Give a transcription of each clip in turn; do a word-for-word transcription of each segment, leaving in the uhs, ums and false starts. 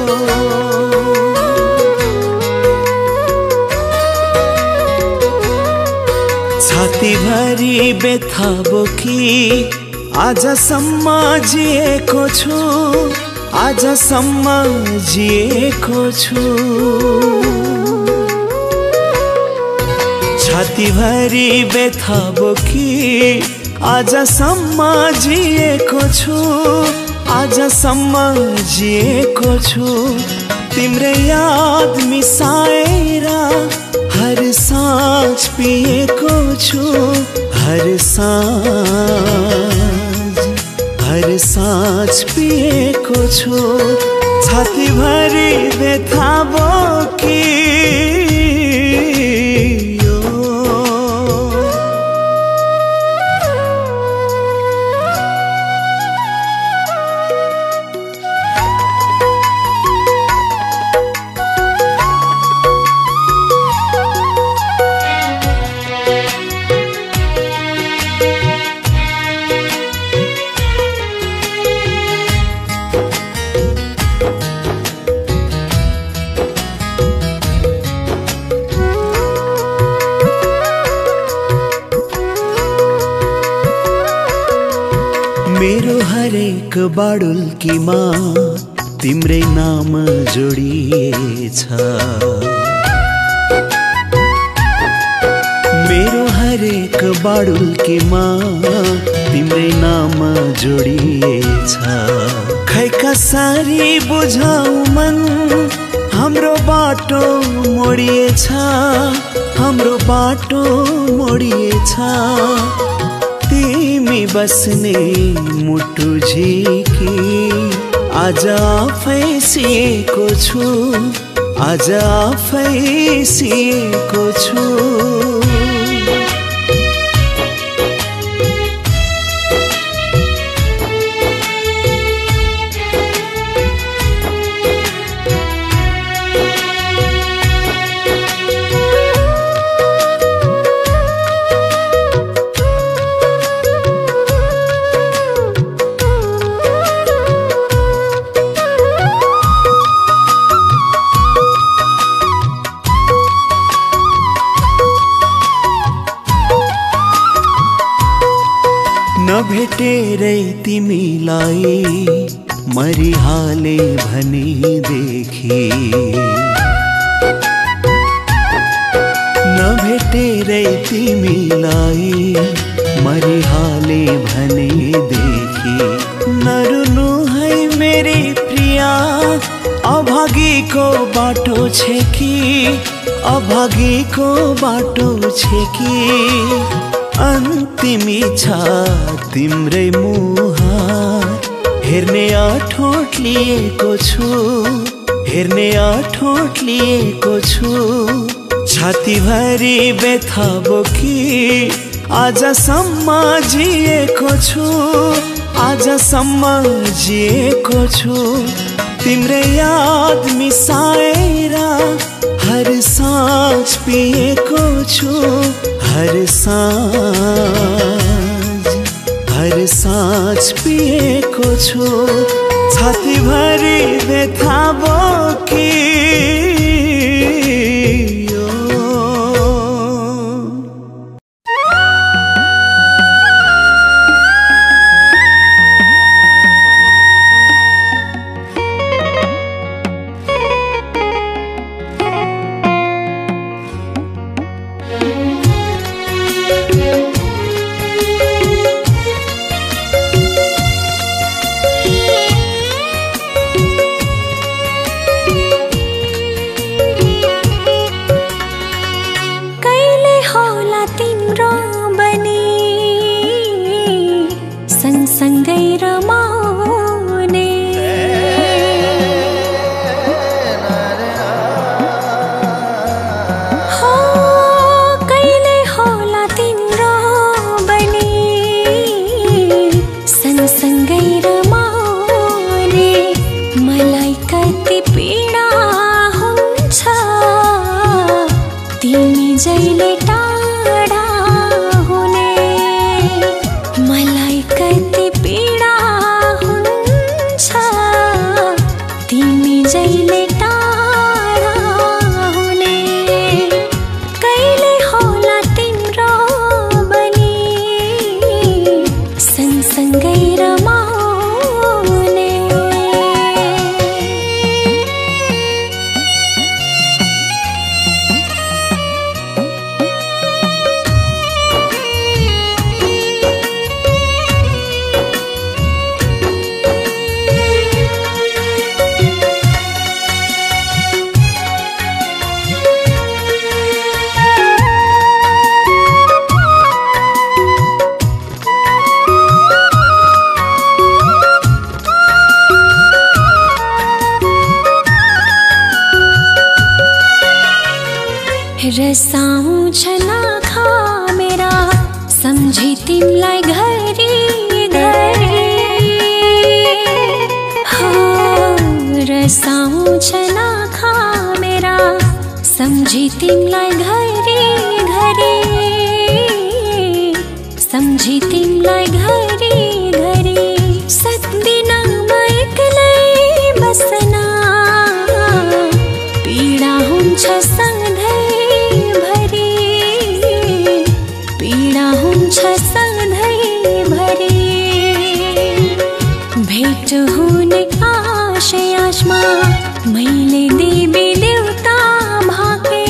छाती भरी बेथा बोकी आजसम्म जिएको छु, आजसम्म जिएको छु। छाती भरी बेथा बोकी आजसम्म जिएको छु, आजसम्म जिएको छु। तिम्रै याद मिसाएर हर साँझ पिएको छु, हर साँझ हर साँझ पिएको छु। छाती भरी बेथा बोकी मेरो हरेक बाडुल्कीमा तिम्रै नाम जोडिएछ। मेरो हरेक बाडुल्कीमा तिम्रै नाम जोडिएछ। खै कसरी बुझाउ मन हाम्रो बाटो मोडिएछ, हाम्रो बाटो मोडिएछ। तिमी बस्ने मुटु झिकी आज आफै सिएको छु, आज आफै सिएको छु। नभेटेरै तिमीलाई मरिहाले भनेदेखि, नभेटेरै तिमीलाई मरिहाले भनेदेखि। नरुनु है मेरी प्रिया, अभागीको बाटो छे कि, अभागीको बाटो छे कि। अन्तिम इच्छा तिम्रै मुहार हेर्ने आठोट लिएको छु, हेर्ने आठोट लिएको छु। छाती भरी बेथा बोकी आजसम्म जिएको छु, आजसम्म जिएको छु। तिम्रै याद मिसाएर हर साँझ पिएको छु, हर साँझ हर साँझ पिएको छु। छाती भरी बेथा बोकी जैले टाढा हुने कहिले होला तिम्रो बलि सँगसँगै रमाउने रसाउँछ नाखा मेरा सम्झी तिमलाई घरी घरी हो रसाउँछ नाखा मेरा सम्झी तिमलाई घरी घरी सम्झी तिमलाई घरी घरी सक्दिन म एक्लै बस्न पीडा हुन्छ सधैँभरि भेट हुने आशय आशमा मैले देवी देवता भाके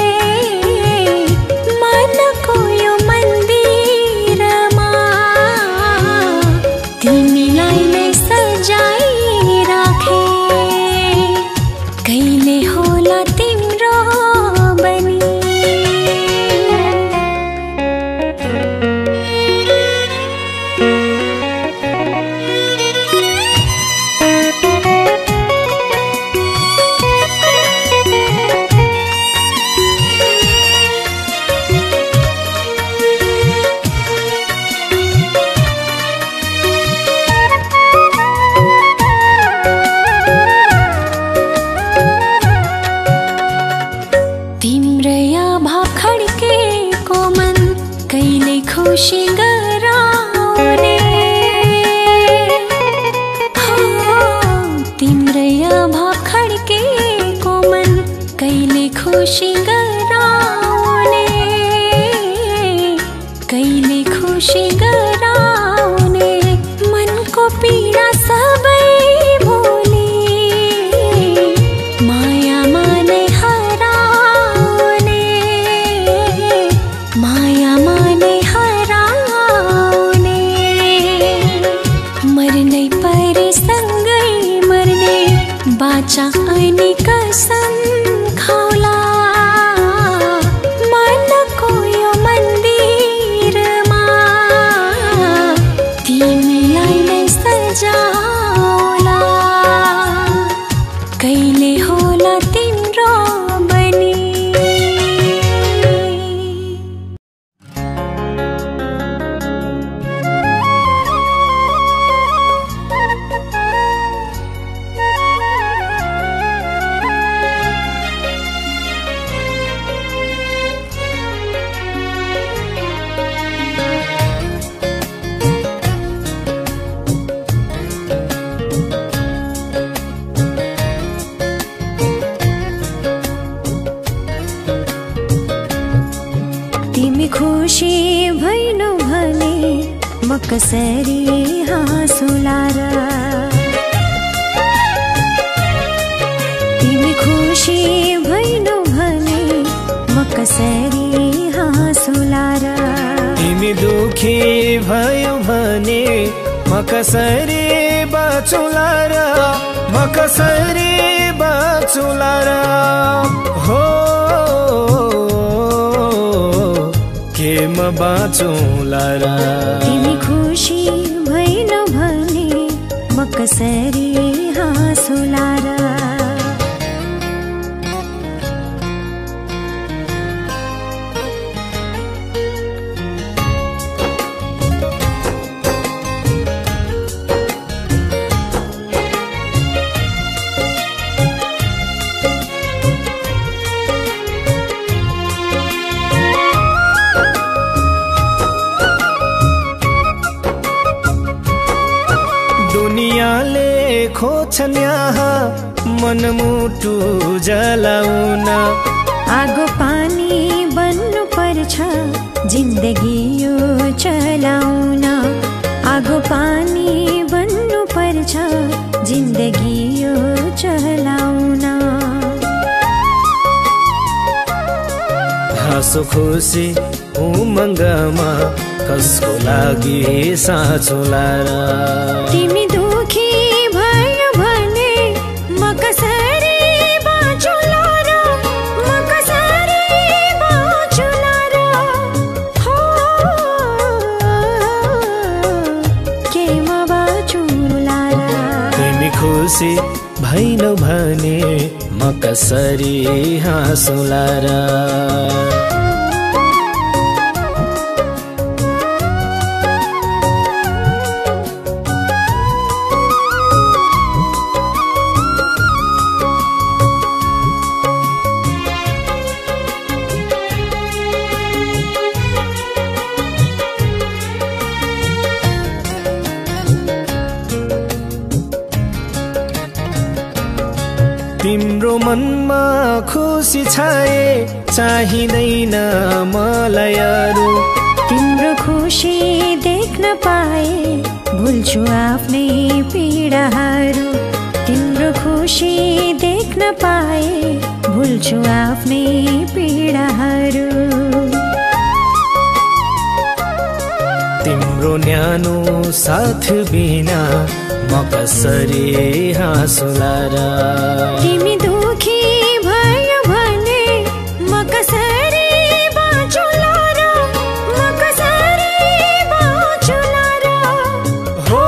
मनको यो मन्दिरमा तिमीलाई नै सजाई राखे कहिले होला तिम्रो बनी खुशी गराउने हो तिम्रै अभाव खड्केको मन कहिले खुशी गराउने कहिले खुशी गराउने मनको पीडा सबै भोलि मायामा नै हराउने मायामा नै बाचा अनि कसम खाउला मनको यो मन्दिरमा तिमीलाई नै सजाउला कहिले होला तिम्रो बनी खुशी भइनु भने म कसरी हाँसुला र तिमी खुशी भइनु भने म कसरी हाँसुला र तिमी दुखी भयो भने म कसरी बाँचुला र म कसरी बाँचुला र हो के म बाँचुला र तिमी खुशी भइनु भने म कसरी हाँसुला र दुनियाले खोज्छन् यहाँ मन मनमुटु जलाउन आगो पानी बन्नु पर्छ जिन्दगी यो चलाउन आगो पानी बन्नु पर्छ जिन्दगी यो चलाउन हाँसो खुसी उमङ्गमा कसको लागि साँचो लाएर तिमी दुखी भयो भने म कसरी बाँचुला र म कसरी बाँचुला र हो के म बाँचुला र तिमी खुसी भैनौ भने म कसरी हाँसुला र तिम्रो मनमा खुसी छाए चाहिँदैन मलाई अरू तिम्रो खुसी देख्न पाए भुल्छु आफ्नै पीडाहरू तिम्रो खुसी देख्न पाए भुल्छु आफ्नै पीडाहरू तिम्रो न्यानो साथ बिना म कसरी हाँसुला र तिमी दुखी भयो भने म कसरी बाँचुला र म कसरी बाँचुला र हो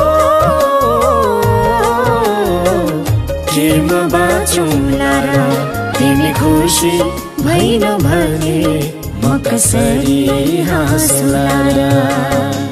के म बाँचुला र तिमी खुसी भैनौ भने म कसरी हाँसुला र